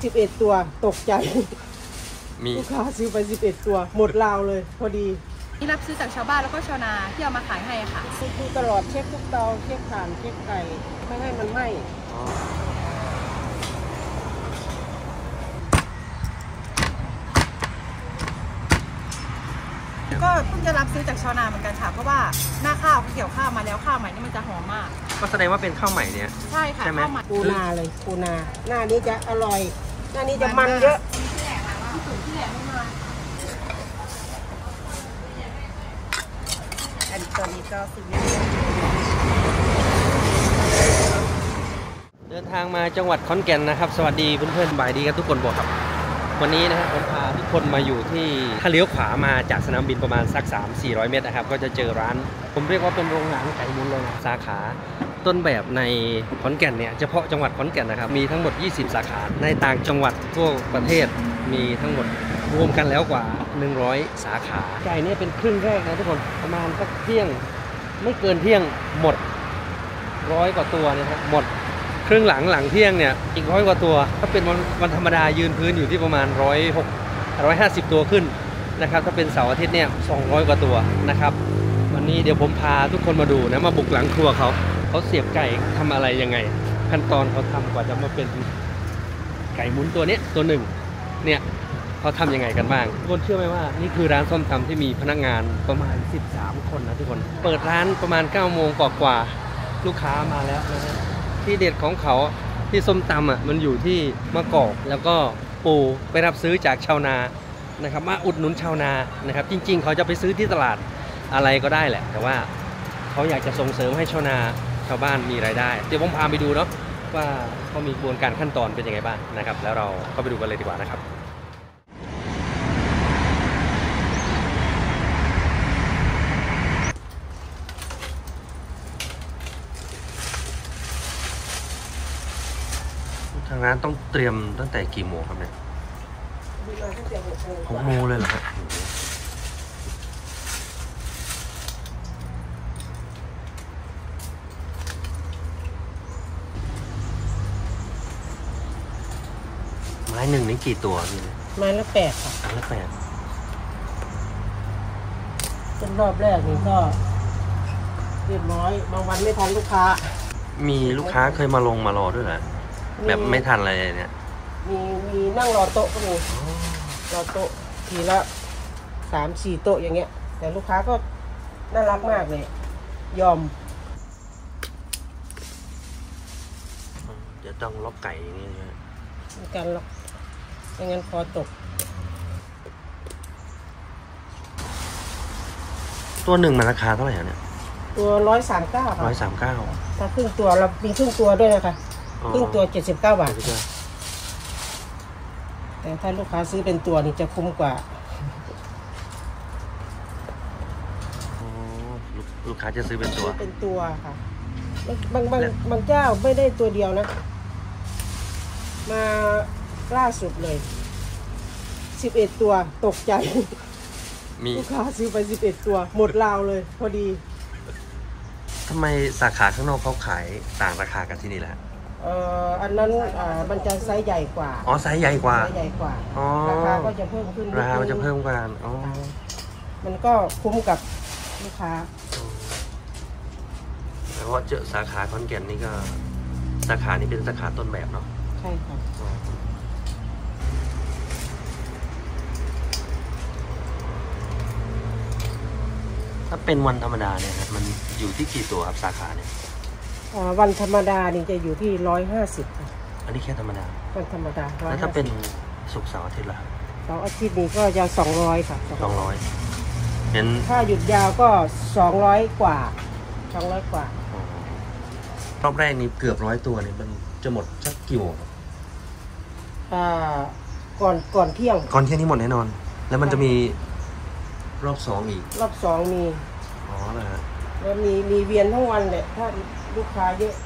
11 ตัวตกใจลูกค้าซื้อไป11 ตัวหมดราวเลยพอดีนี่รับซื้อจากชาวบ้านแล้วก็ชาวนาที่เอามาขายให้ค่ะดูตลอดเช็คทุกเตาเช็คถ่านเช็คไก่ไม่ให้มันไหม้ก็เพิ่งจะรับซื้อจากชาวนาเหมือนกันค่ะเพราะว่าหน้าข้าวเกี่ยวข้าวมาแล้วข้าวใหม่นี่มันจะหอมมากก็แสดงว่าเป็นข้าวใหม่เนี่ยใช่ค่ะข้าวใหม่ปูนาเลยปูนาหน้านี้จะอร่อยหน้านี้จะมันเยอะที่แหลมไม่มาอันตัวนี้ก็ซื้อเดินทางมาจังหวัดขอนแก่นนะครับสวัสดีเพื่อนๆบ่ายดีกันทุกคนบอกครับวันนี้นะฮะผมพาทุกคนมาอยู่ที่ถ้าเลี้ยวขวามาจากสนามบินประมาณสัก 300-400 เมตรนะครับก็จะเจอร้านผมเรียกว่าเป็นโรงงานไก่มุนเลยนะสาขาต้นแบบในขอนแก่นเนี่ยเฉพาะจังหวัดขอนแก่นนะครับมีทั้งหมด20สาขาในต่างจังหวัดทั่วประเทศมีทั้งหมดรวมกันแล้วกว่า100สาขาไก่นี่เป็นครึ่งแรกนะทุกคนประมาณสักเที่ยงไม่เกินเที่ยงหมด100 กว่าตัวนะครับหมดครึ่งหลังเที่ยงเนี่ยอีก100 กว่าตัวถ้าเป็นวันธรรมดายืนพื้นอยู่ที่ประมาณ150 ตัวขึ้นนะครับถ้าเป็นเสาร์อาทิตย์เนี่ย200 กว่าตัวนะครับวันนี้เดี๋ยวผมพาทุกคนมาดูนะมาบุกหลังครัวเขาเสียบไก่ทำอะไรยังไงขั้นตอนเขาทำกว่าจะมาเป็นไก่หมุนตัวนี้ตัวหนึ่งเนี่ยเขาทำยังไงกันบ้างทุกคนเชื่อไหมว่านี่คือร้านส้มตำที่มีพนักงานประมาณ13 คนนะทุกคนเปิดร้านประมาณ9 โมงกว่าลูกค้ามาแล้วนะฮะที่เด็ดของเขาที่ส้มตำอ่ะมันอยู่ที่มะกอกแล้วก็ปูไปรับซื้อจากชาวนานะครับมาอุดหนุนชาวนานะครับจริงๆเขาจะไปซื้อที่ตลาดอะไรก็ได้แหละแต่ว่าเขาอยากจะส่งเสริมให้ชาวนาชาวบ้านมีรายได้เดี๋ยวผมพาไปดูเนาะว่าเขามีกระบวนการขั้นตอนเป็นยังไงบ้างนะครับแล้วเราก็ไปดูกันเลยดีกว่านะครับทางร้านต้องเตรียมตั้งแต่กี่โมงครับเนี่ย6 โมงเลยเหรอครับไม้หนึ่งนี่กี่ตัวนี่ไม้ละ8ค่ะไม้ละ8 เป็นรอบแรกนี่ก็เรียบร้อยบางวันไม่ทันลูกค้ามีลูกค้าเคยมารอด้วยเหรอแบบไม่ทันอะไรเนี่ยมีนั่งรอโต๊ะก็มีรอโต๊ะทีละ3-4 โต๊ะอย่างเงี้ยแต่ลูกค้าก็น่ารักมากเลยยอมจะต้องล็อกไก่อย่างนี้ใช่ไหมมีการล็อกไม่งั้นคอตกตัวหนึ่งมันราคาเท่าไหร่เนี่ยตัว139ค่ะ 139 ถ้าครึ่งตัวเรามีครึ่งตัวด้วยนะคะครึ่งตัว79 บาทแต่ถ้าลูกค้าซื้อเป็นตัวนี่จะคุ้มกว่าลูกค้าจะซื้อเป็นตัวค่ะบางเจ้าไม่ได้ตัวเดียวนะมาล่าสุดเลย11 ตัวตกใจลูกค้าซื้อไป11 ตัวหมดราวเลยพอดีทำไมสาขาข้างนอกเขาขายต่างราคากันที่นี่แหละอันนั้นมันจะไซส์ใหญ่กว่าไซส์ใหญ่กว่าราคาก็จะเพิ่มขึ้นราคามันจะเพิ่มกันมันก็คุ้มกับลูกค้าแต่ว่าเจอสาขาขอนแก่นนี่ก็สาขานี้เป็นสาขาต้นแบบเนาะใช่ค่ะถ้าเป็นวันธรรมดาเนี่ยครับมันอยู่ที่กี่ตัวครับสาขาเนี่ยวันธรรมดานี่จะอยู่ที่150 อันนี้แค่ธรรมดาวันธรรมดาแล้วถ้าเป็นศุกร์เสาร์อาทิตย์ล่ะเสาร์อาทิตย์นี้ก็จะ200ค่ะ 200เห็นถ้าหยุดยาวก็200 กว่ารอบแรกนี้เกือบ100 ตัวเนี่ยมันจะหมดสักกี่โมงก่อนเที่ยงนี่หมดแน่นอนแล้วมันจะมีรอบ2อีกรอบ2มีนะฮะแล้วมีเวียนทั้งวันแหละถ้าลูกค้าเยอะ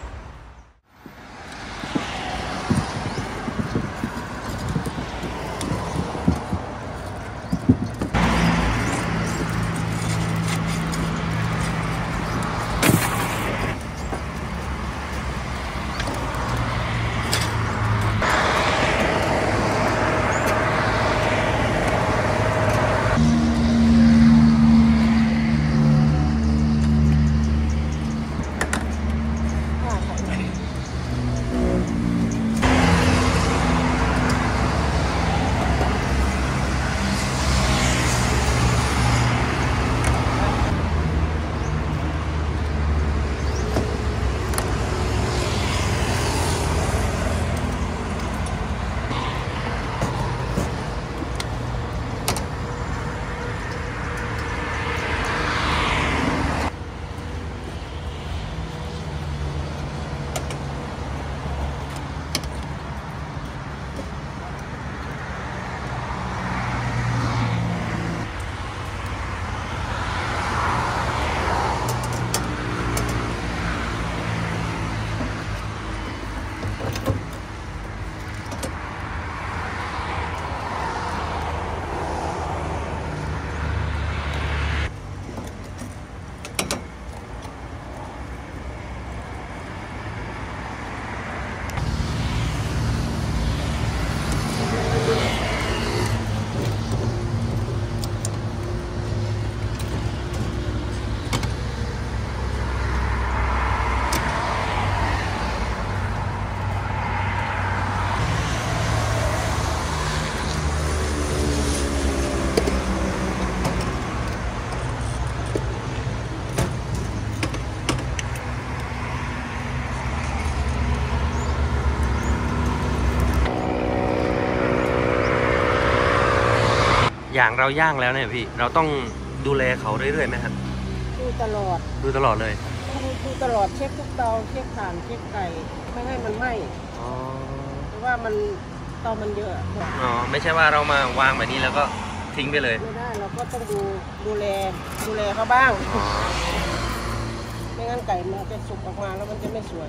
อย่างเราย่างแล้วเนี่ยพี่เราต้องดูแลเขาเรื่อยๆไหมครับดูตลอดดูตลอดเลยดูตลอดเช็คทุกเตาเช็คถ่านเช็คไก่ไม่ให้มันไหม้อ๋อเพราะว่ามันเตามันเยอะอ๋อไม่ใช่ว่าเรามาวางแบบนี้แล้วก็ทิ้งไปเลยไม่ได้เราก็ต้องดูแลเขาบ้างอ๋อไม่งั้นไก่มันจะสุกออกมาแล้วมันจะไม่สวย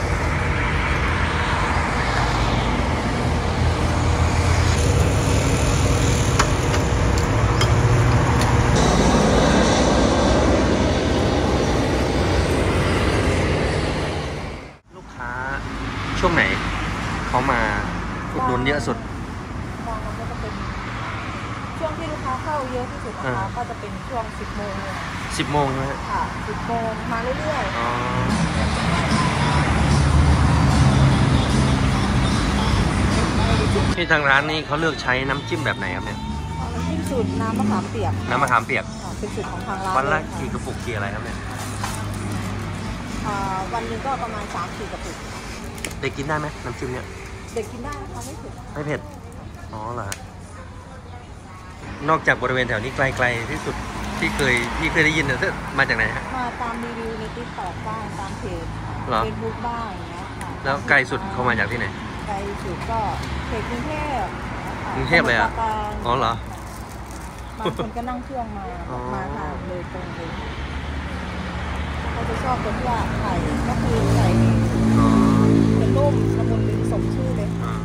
ลูกค้าช่วงไหนเขามาอุดหนุนเยอะสุดบางวันก็จะเป็นช่วงที่ลูกค้าเข้าเยอะที่สุดนะคะก็จะเป็นช่วง 10 โมงเลย 10 โมงใช่ไหมฮะค่ะ 10 โมงมาเรื่อยอ๋อที่ทางร้านนี้เขาเลือกใช้น้ำจิ้มแบบไหนครับเนี่ยๆน้ำจิ้มสูตรน้ำมะขามเปียกน้ำมะขามเปียกค่ะเป็นสูตรของทางร้านวันละเยกี่กระปุกกี่อะไรครับเนี่ยวันหนึงก็ประมาณ3-4 กระปุกเด็กกินได้ไหมน้ำจิ้มเนี่ยเด็กกินได้นะคะไม่เผ็ดไม่เผ็ด อ๋อเหรอฮะนอกจากบริเวณแถวนี้ไกลๆที่สุดที่เคยได้ยินเนี่ยมาจากไหนฮะมาตามรีวิวในติ๊กต็อกบ้างตามเพจเหรอเฟซบุ๊กบ้างอย่างเงี้ยค่ะแล้วไกลสุดเขามาจากที่ไหนไกลสุดก็เขตกรุงเทพนะคะกรุงเทพเลยอะสมุทรปราการอ๋อเหรอบางคนก็นั่งเครื่องมาอ๋อมาทานเลยตรงเลยเขาจะชอบตรงที่ว่าไข่ก็คือไข่อ๋อจะนุ่มละมุนลิ้นสมชื่อเลยอ่า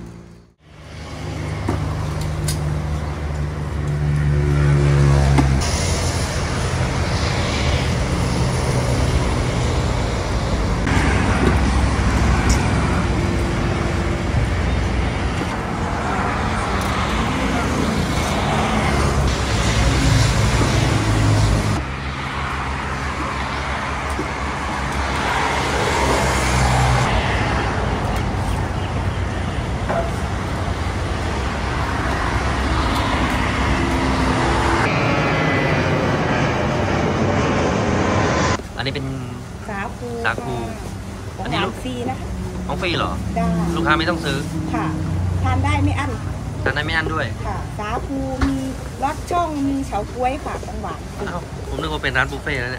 อันนี้เป็นสาคูสาคูขอัองนนี้หวาลูนกฟรีนะคะของฟรีเหรอได้ลูกค้าไม่ต้องซื้อค่ะ ทานได้ไม่อั้นทานได้ไม่อั้นด้วยค่ะ สาคูมีลอดช่องมีเฉาก๊วยค่ะของหวานอ้าวผมนึกว่าเป็นร้านบุฟเฟ่ต์แล้วเนี่ย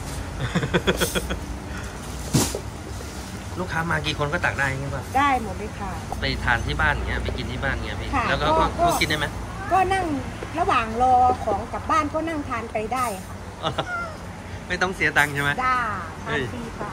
ลูกค้ามากี่คนก็ตักได้ใช่ป่ะได้หมดเลยค่ะไปทานที่บ้านอย่างเงี้ยไปกินที่บ้านอย่างเงี้ยพี่ค่ะแล้วก็ก็เขากินได้ไหมก็นั่งระหว่างรอของกลับบ้านก็นั่งทานไปได้ค่ะอ๋อไม่ต้องเสียตังค์ใช่ไหมได้เฮ้ทานยฟรีค่ะ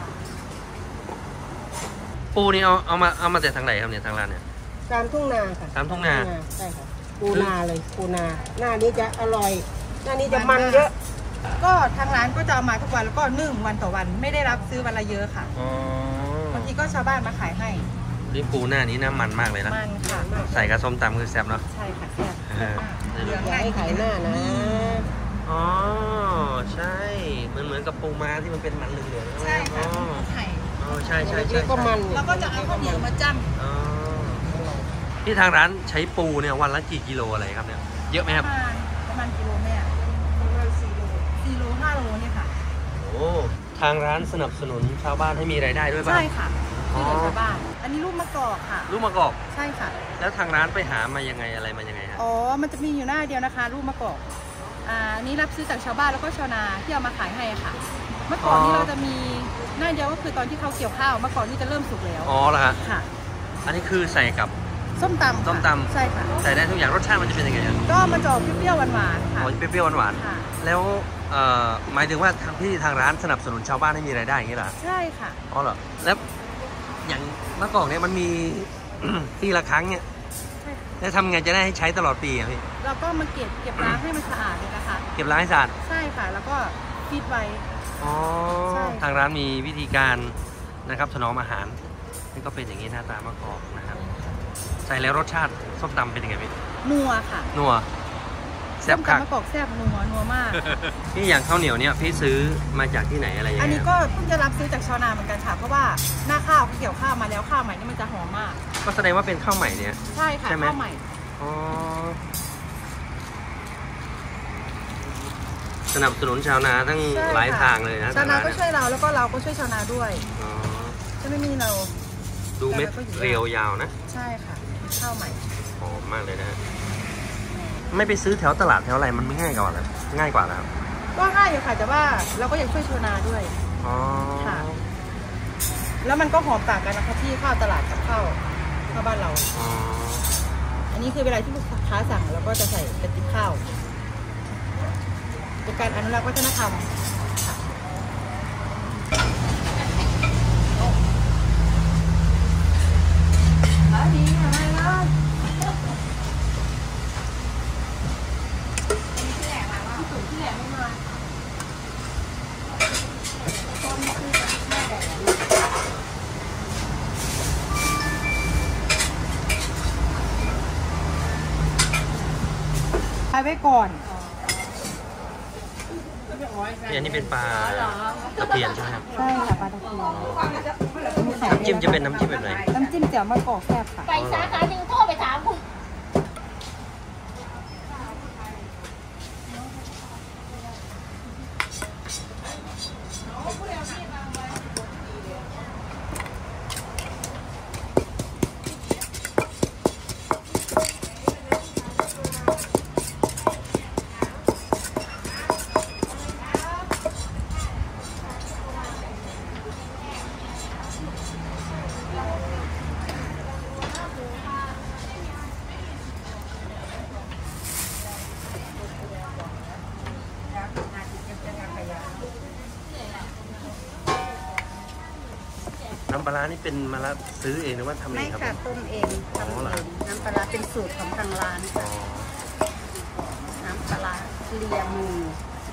ปูนี่เอามาจากทางไหนครับเนี่ยทางร้านเนี่ยตามทุ่งนาค่ะตามทุ่งนาใช่ค่ะปูนาเลยปูนาหน้านี้จะอร่อยหน้านี้จะมันเยอะก็ทางร้านก็จะเอามาทุกวันแล้วก็นึ่งวันต่อวันไม่ได้รับซื้อวันละเยอะค่ะอ๋อบางทีก็ชาวบ้านมาขายให้นี่ปูหน้านี้น้ำมันมากเลยนะมันค่ะใส่กับส้มตำคือแซ่บเนาะใช่ค่ะแซ่บเออเหลืองอย่าให้ขายหน้านะอ๋อใช่เหมือนกับปูม้าที่มันเป็นมันเหลืองๆใช่ค่ะอ๋อไข่อ๋อใช่ใช่เล็ใช่กๆก็มันแล้วก็จะเอาข้าวเหนียวมาจ้ำอ๋อที่ทางร้านใช้ปูเนี่ยวันละกี่กิโลอะไรครับเนี่ยเยอะไหมครับประมาณกิโลแม่ประมาณ4 โล 4 โล 5 โลเนี่ยค่ะโอ้ทางร้านสนับสนุนชาวบ้านให้มีรายได้ด้วยป่ะใช่ค่ะอ๋อที่เหลือชาวบ้าน อันนี้ลูกมะกอกค่ะลูกมะกอกใช่ค่ะแล้วทางร้านไปหามายังไงอะไรมายังไงฮะอ๋อ มันจะมีอยู่หน้าเดียวนะคะลูกมะกอกอันนี้รับซื้อจากชาวบ้านแล้วก็ชาวนาที่เอามาขายให้ค่ะ เมื่อก่อนนี้เราจะมีหน้าเดียวก็คือตอนที่เขาเกี่ยวข้าวเมื่อก่อนนี่จะเริ่มสุกแล้วอ๋อเหรอฮะค่ะอันนี้คือใส่กับส้มตำค่ะส้มตำใช่ค่ะใส่ได้ทุกอย่างรสชาติมันจะเป็นยังไงฮะก็มันจะออกเปรี้ยวๆหวานๆอ๋ค่ะอเปรี้ยวๆหวานค่ะๆแล้วหมายถึงว่าทางร้านสนับสนุนชาวบ้านให้มีรายได้อย่างนี้เหรอใช่ค่ะอ๋อเหรอแล้วอย่างมะกอกเนี่ยมันมี ปีละครั้งเนี่ยใช่ค่ะแล้วทำไงจะได้ให้ใช้ตลอดปีอะพี่เราก็มาเก็บล้างให้มันสะอาดเลยนะคะเก็บล้างให้สะอาดใช่ค่ะ แล้วก็ฟีดไว้อ๋อใช่ทางร้านมีวิธีการนะครับถนอมอาหารนี่ก็เป็นอย่างนี้หน้าตามะกอกนะครับใส่แล้วรสชาติส้มตำเป็นยังไงพี่นัวค่ะนัวแซ่บคักส้มตำมะกอกแซ่บนัวมากพี่อย่างข้าวเหนียวเนี่ยพี่ซื้อมาจากที่ไหนอะไรยังไงอันนี้ก็เพิ่งจะรับซื้อจากชาวนาเหมือนกันค่ะ เพราะว่าหน้าข้าวเกี่ยวข้าวมาแล้วข้าวใหม่นี่มันจะหอมมากก็แสดงว่าเป็นข้าวใหม่เนี่ยใช่ค่ะใช่ไหมข้าวใหม่อ๋อสนับสนุนชาวนาทั้งใช่ค่ะหลายทางเลยนะชาวนาก็ทงร้ช่วยเราแล้วก็เราก็ช่วยชาวนาด้วยอ๋อถ้าไม่มีเราดูเม็ดเรียวยาวนะใช่ค่ะข้าวใหม่หอมมากเลยนะฮะไม่ไปซื้อแถวตลาดแถวอะไรมันไม่ง่ายกว่าเหรอง่ายกว่านะครับก็ง่ายอยู่ค่ะแต่ว่าเราก็ยังช่วยชาวนาด้วยอ๋อค่ะ แล้วมันก็หอมต่างกันนะคะที่ข้าวตลาดกับข้าวบ้านเราอ๋ออันนี้คือเวลาที่ลูกค้าสั่งเราก็จะใส่กระติบข้าวเป็นการอนุรักษ์วัฒนธรรมค่ะดีอะไรล่ะไปไว้ก่อนอันนี้เป็นปลาตะเพียนใช่ไหมครับใช่ค่ะปลาตะเพียนน้ำจิ้มจะเป็นน้ำจิ้มแบบไหนน้ำจิ้มแจ่วมะกอกแซ่บค่ะไปสาขาหนึ่งโทรไปถามคุณน้ำปลาร้านี่เป็นมาละซื้อเองหรือว่าทำเอไม่งครับค่ะต้มเองทำอ๋อเหรอเองน้ำปลาร้าเป็นสูตรของทางร้านอ๋อน้ำปลาร้าเลียมือ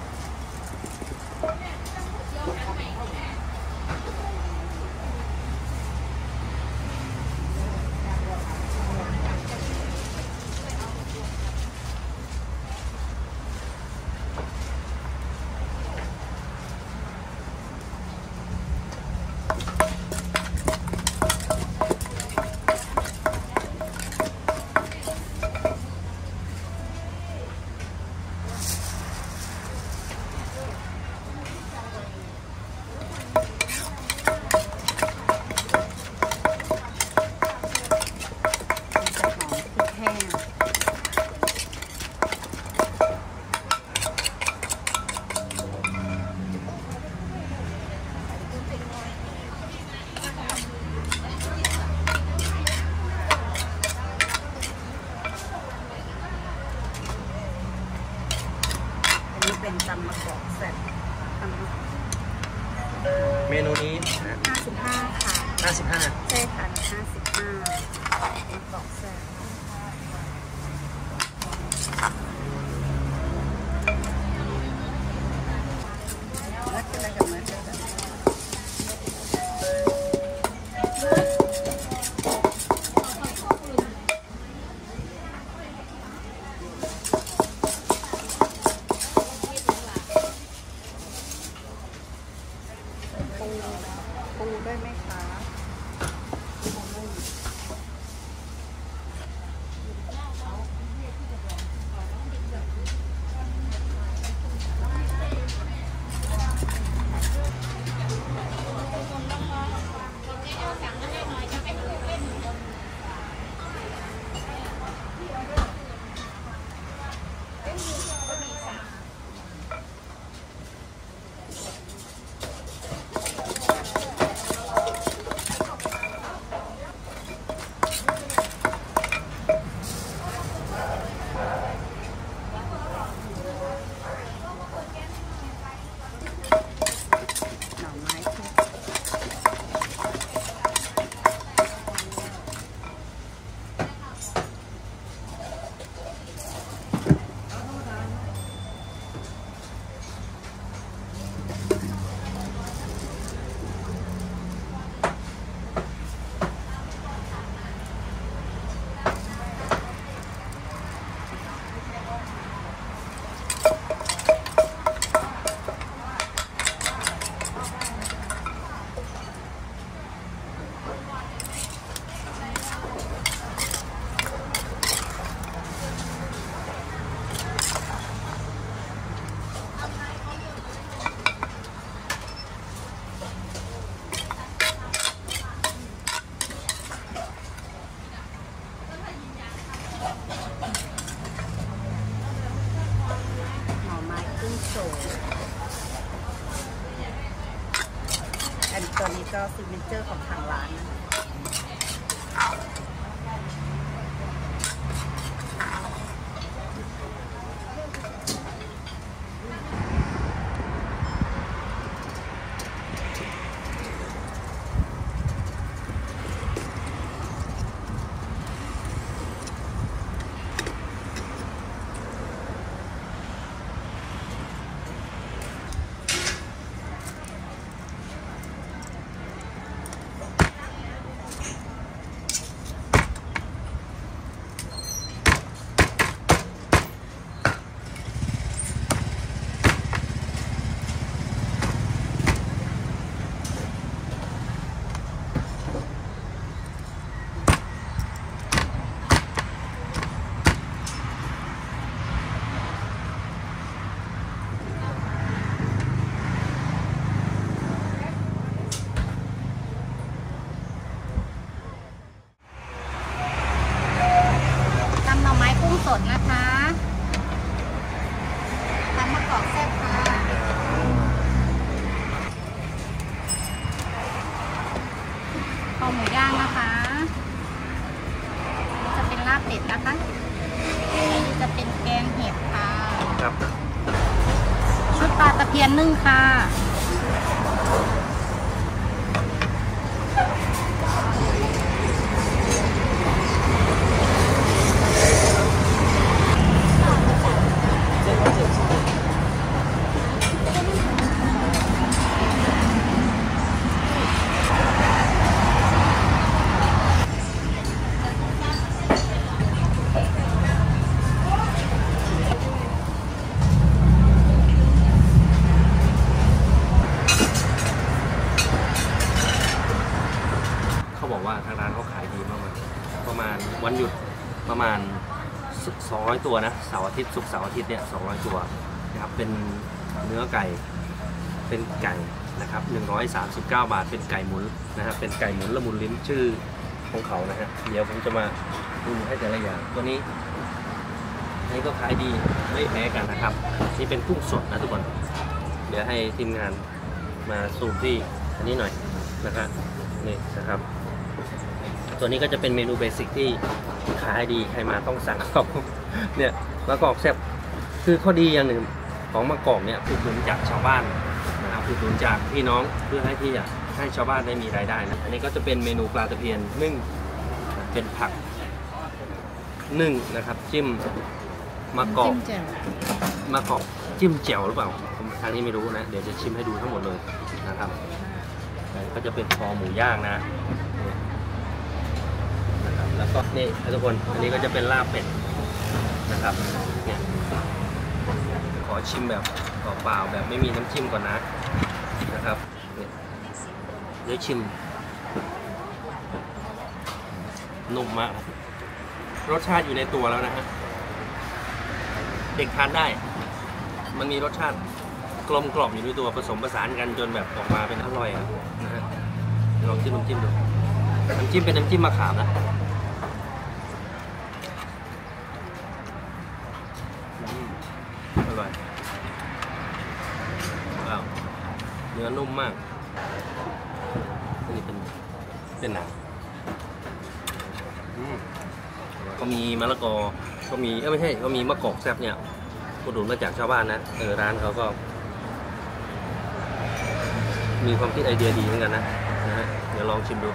แห้งอันนี้เป็นตำมะกอกแซ่บตำมะกอกเมนูนี้นะ 55 ค่ะ 55 ใช่ค่ะ55มะกอกแซ่บแล้วกินอะไรกับมันได้แบบปูได้ไหมคะตัวนี้ก็ซิกเนเจอร์ของทางร้านนะตำหน่อไม้กุ้งสดนะคะตำมะกอกแซ่บค่ะข้าวหมูย่างนะคะจะเป็นลาบเป็ดนะคะอันนี้จะเป็นแกงเห็ดค่ะครับชุดปลาตะเพียนนึ่งค่ะเขาบอกว่าทางร้านเขาขายดีมากเลยประมาณวันหยุดประมาณ200ตัวนะเสาร์อาทิตย์ศุกร์เสาร์อาทิตย์เนี่ย200ตัวนะครับเป็นเนื้อไก่เป็นไก่นะครับ139 บาทเป็นไก่หมุนนะครับเป็นไก่หมุนละมุนลิ้นชื่อของเขานะฮะเดี๋ยวผมจะมาดูให้แต่ละอย่างตัวนี้อันนี้ก็ขายดีไม่แพ้กันนะครับนี่เป็นกุ้งสดนะทุกคนเดี๋ยวให้ทีมงานมาซูมที่อันนี้หน่อยนะครับนี่นะครับตัวนี้ก็จะเป็นเมนูเบสิกที่ขายดีใครมาต้องสั่งเขาเนี่ยมะกอกแซ่บคือข้อดีอย่างหนึ่งของมะกอกเนี่ยคือผลจากชาวบ้านนะครับคือผลจากพี่น้องเพื่อให้ที่อยากให้ชาวบ้านได้มีรายได้นะอันนี้ก็จะเป็นเมนูปลาตะเพียนนึ่งเป็นผักนึ่งนะครับจิ้มมะกอกมะกอกจิ้มแจ่วหรือเปล่าผมทางนี้ไม่รู้นะเดี๋ยวจะชิมให้ดูทั้งหมดเลยนะครับก็จะเป็นคอหมูย่างนะนะครับแล้วก็นี่ทุกคนอันนี้ก็จะเป็นลาบเป็ดนะครับเนี่ยขอชิมแบบเปล่าๆแบบไม่มีน้ำจิ้มก่อนนะครับเนี่ยเดี๋ยวชิมนุ่มมากรสชาติอยู่ในตัวแล้วนะฮะเด็กทานได้มันมีรสชาติกลมกล่อมอยู่ในตัวผสมผสานกันจนแบบออกมาเป็นอร่อยนะฮะลองจิ้มน้ำจิ้มดูน้ำจิ้มเป็นน้ำจิ้มมะขามนะอร่อยว้าวเนื้อนุ่มมากนี่เป็นหนังก็มีมะละกอก็มีไม่ใช่ก็มีมะกอกแซ่บเนี่ยอุดหนุนมาจากชาวบ้านนะร้านเขาก็มีความคิดไอเดียดีเหมือนกันนะฮะเดี๋ยวลองชิมดู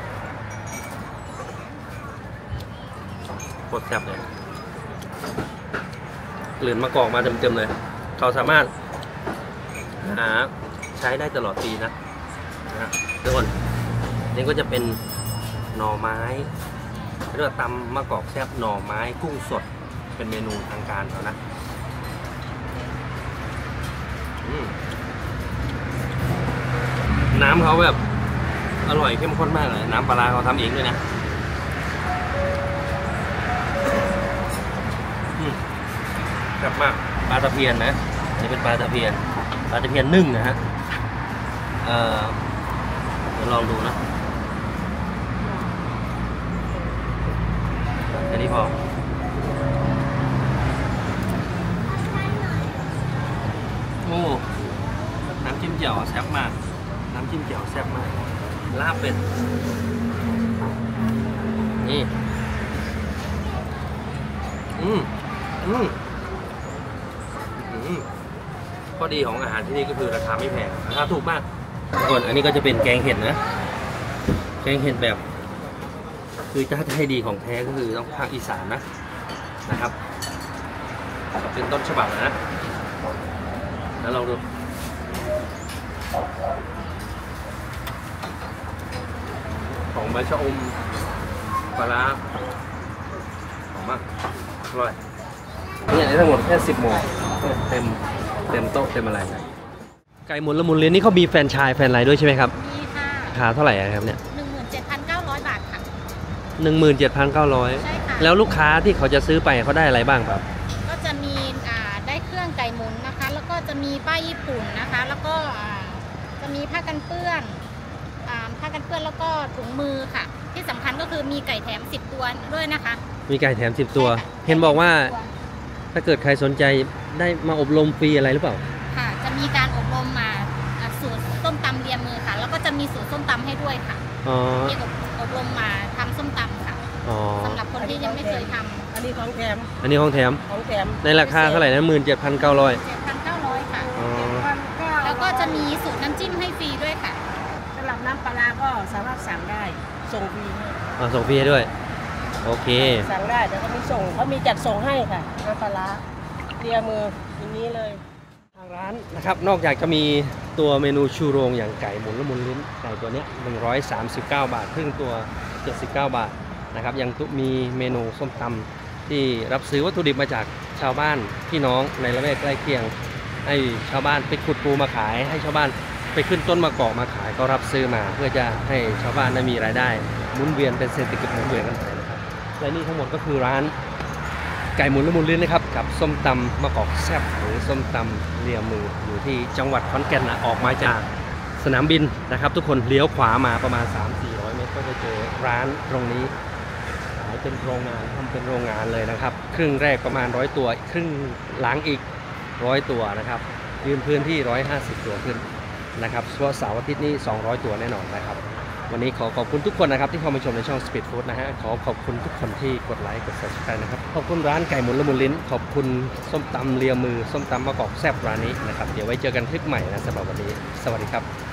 โคตรแซ่บเลยกลืนมะกอกมาเต็มๆเลยเขาสามารถหาใช้ได้ตลอดปีนะทุกคนนี่ก็จะเป็นหน่อไม้เรียกว่าตำมะกอกแซ่บหน่อไม้กุ้งสดเป็นเมนูทางการเขานะน้ำเขาแบบอร่อยเข้มข้นมากเลยน้ำปลาร้าเขาทำเองด้วยนะแซ่บมากปลาตะเพียนนะนี่เป็นปลาตะเพียนนึ่งนะฮะเดี๋ยวลองดูนะอันนี้พอโอ้น้ำจิ้มแจ่วแซ่บมากน้ำจิ้มแจ่วแซ่บมากลาบเป็ดนี่ข้อดีของอาหารที่นี่ก็คือราคาไม่แพงราคาถูกมากส่วนอันนี้ก็จะเป็นแกงเห็ดนะแกงเห็ดแบบคือถ้าให้ดีของแท้ก็คือต้องภาคอีสานนะครับเป็นต้นฉบับนะแล้วเราดูของใบชะอมปลาร้าหอมมากอร่อยเนี่ยทั้งหมดแค่10 โมงเต็มโต๊ะเต็มอะไรเลยไก่หมุนละมุนลิ้นนี่เขามีแฟรนไชส์แฟรนไลน์ด้วยใช่ไหมครับมีค่ะราคาเท่าไหร่ครับเนี่ย 17,900 บาทค่ะ 17,900 ใช่ค่ะแล้วลูกค้าที่เขาจะซื้อไปเขาได้อะไรบ้างครับก็จะมีได้เครื่องไก่หมุนนะคะ แล้วก็จะมีป้ายญี่ปุ่นนะคะ แล้วก็จะมีผ้ากันเปื้อนแล้วก็ถุงมือค่ะ ที่สำคัญก็คือมีไก่แถม10 ตัวด้วยนะคะมีไก่แถม10 ตัว เห็นบอกว่าถ้าเกิดใครสนใจได้มาอบรมฟรีอะไรหรือเปล่าค่ะ จะมีการอบรมมาสูตรส้มตำเลียมือค่ะ แล้วก็จะมีสูตรส้มตำให้ด้วยค่ะอ๋อมีอบรมมาทำส้มตำค่ะอ๋อสำหรับคนที่ยังไม่เคยทำอันนี้ของแถมอันนี้ของแถมของแถมในราคาเท่าไหร่นะ 17,900 7,900 ค่ะอ๋อแล้วก็จะมีสูตรน้ำจิ้มให้ฟรีด้วยค่ะสำหรับน้ำปลาร้าก็สามารถสั่งได้ส่งฟรีให้ส่งฟรีให้ด้วย โอเคสั่งได้แต่เขามีส่งเขามีจัดส่งให้ค่ะน้ำปลาร้าเลียมืออย่างนี้เลยทางร้านนะครับนอกจากจะมีตัวเมนูชูโรงอย่างไก่หมุนละมุนลิ้นไก่ตัวเนี้ย139 บาทครึ่งตัว79 บาทนะครับยังมีเมนูส้มตำที่รับซื้อวัตถุดิบมาจากชาวบ้านพี่น้องในละแวกใกล้เคียงให้ชาวบ้านไปขุดปูมาขายให้ชาวบ้านไปขึ้นต้นมะกอกมาขายก็รับซื้อมาเพื่อจะให้ชาวบ้านได้มีรายได้หมุนเวียนเป็นเศรษฐกิจหมุนเวียนกันไปนะครับและนี่ทั้งหมดก็คือร้านไก่หมุนละมุนลิ้นนะครับกับส้มตำมะกอกแซ่บหรือส้มตำเลียมืออยู่ที่จังหวัดขอนแก่นนะออกมาจากสนามบินนะครับทุกคนเลี้ยวขวามาประมาณ 300-400 เมตรก็จะเจอร้านตรงนี้ขายเป็นโรงงานทำเป็นโรงงานเลยนะครับครึ่งแรกประมาณ100 ตัวครึ่งหลังอีก100 ตัวนะครับยืนพื้นที่150 ตัวขึ้นนะครับเพราะเสาร์อาทิตย์นี้200 ตัวแน่นอนนะครับวันนี้ขอขอบคุณทุกคนนะครับที่เข้ามาชมในช่อง Speed Food นะฮะขอขอบคุณทุกคนที่กดไลค์กด Subscribe นะครับขอบคุณร้านไก่หมุนละมุนลิ้นขอบคุณส้มตำเลียมือส้มตำมะกอกแซ่บร้านนี้นะครับเดี๋ยวไว้เจอกันคลิปใหม่นะสำหรับวันนี้สวัสดีครับ